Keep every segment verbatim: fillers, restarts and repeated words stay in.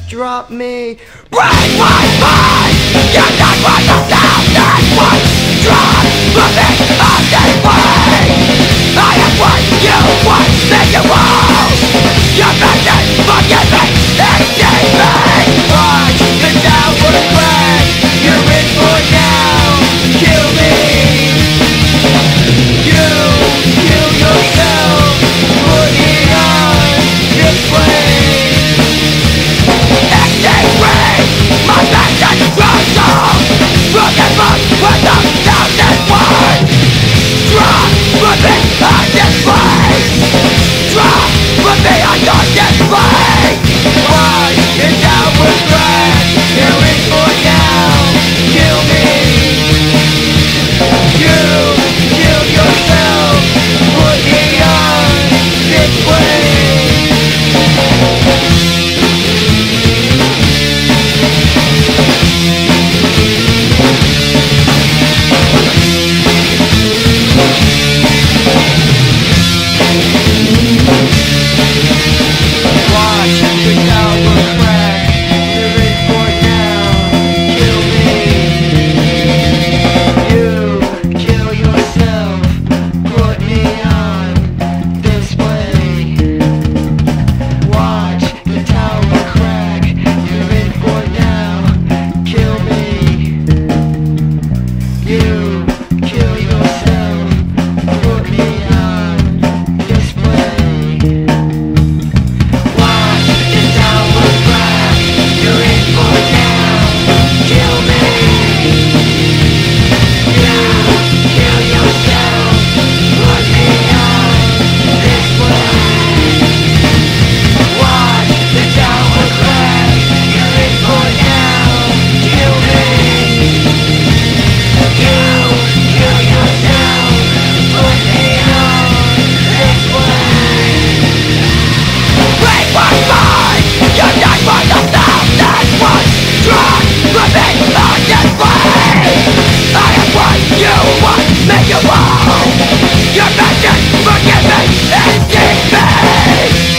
drop me. Break my mind! You're not what the sound that was dropped from me on this way. I am what you want me to want. Your vengeance, forgive me, and save me. Watch the downward crash. You're in for now. Kill me. You kill yourself. Put it on display. Extinguish my vengeance grows old. Broken book with a thousand words. Drop with me on display. Drop with me on your display. Watch the downward crash. Here is for now. Kill me. You kill yourself. Put it on display. Watch the downward crash. You're in for now. Kill me. You kill yourself. Put me on display. Watch the tower crack. You're in for now. Kill me. You kill yourself. Put me on display. Watch the tower crack. You're in for now. Kill me. You kill yourself. Put me on display. Watch the tower crack. You're in for now. Kill me. You kill yourself. Put me on display. Break my mind! You die by the sound that was struck from me on display. I am what you want me to want. Your vengeance, forgive me, and save me.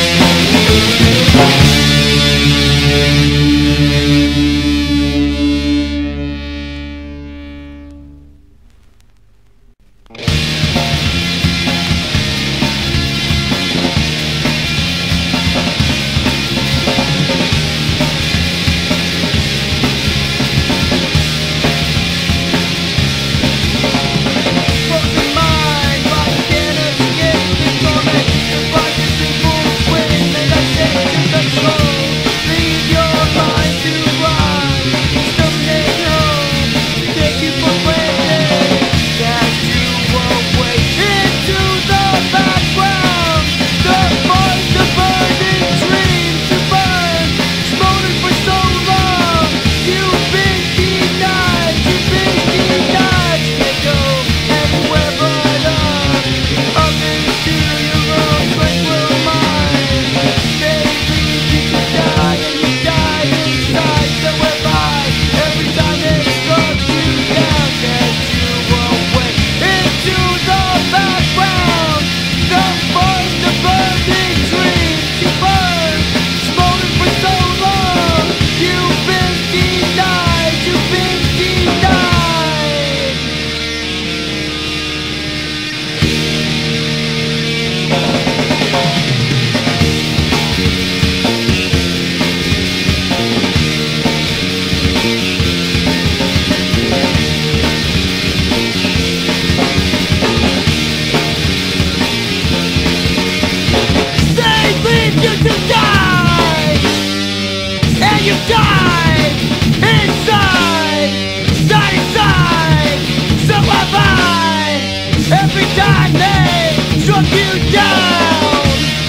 Broken mind, but I can't escape the torment. The fight is in full swing, and I take to control. Leave your mind to run. Stumbling home, take you for granted. Cast you away into the background. The voice of burning dreams to burn. Smoldering for so long. You've been denied. You've been denied. Can't go anywhere but up. Up into your own tranquil mind. They leave you to die, and you die inside. So am I. Every time they struck you down, cast you away into the background. The voice of burning dreams to burn. Smoldering for so long. You've been denied. You've been denied. They leave you to die, and you die inside, die inside. So have I. Every time they struck you down.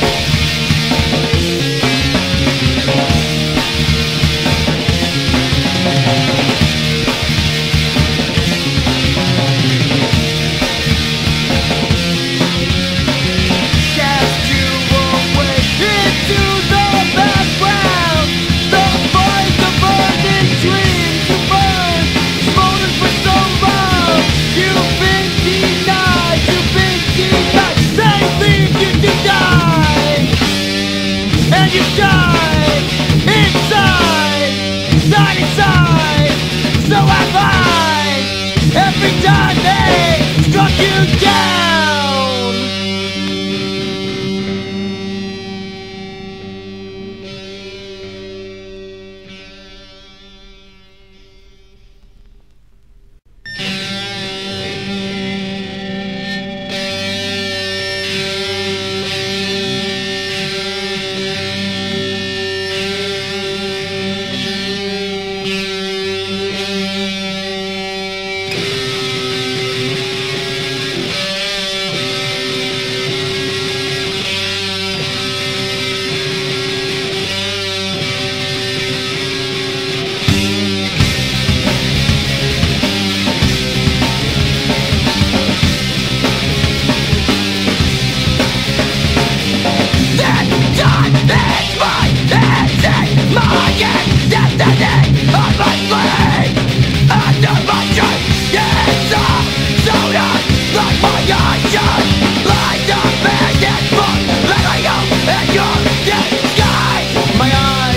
Cast you away into the background. The voice of burning dreams to burn. Smoldering for so long. You've been denied. You've been denied. They leave you to die, and you die inside.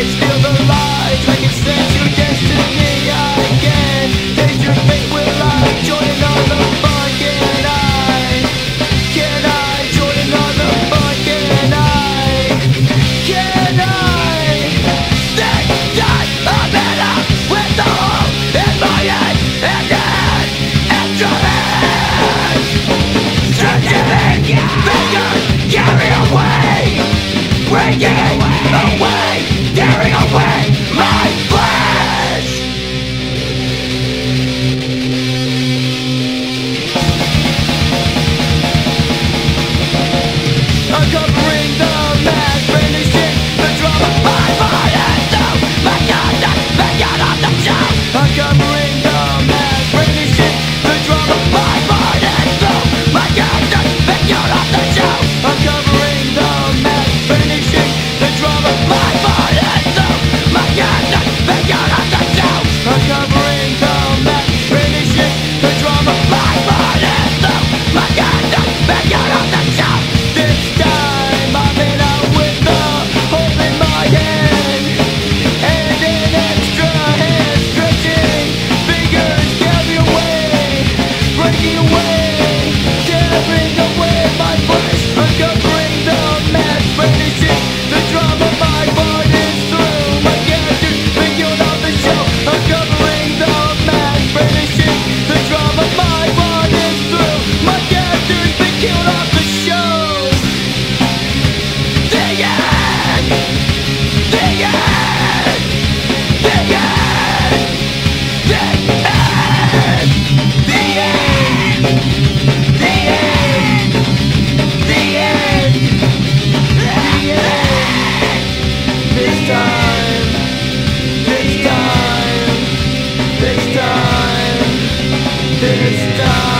This time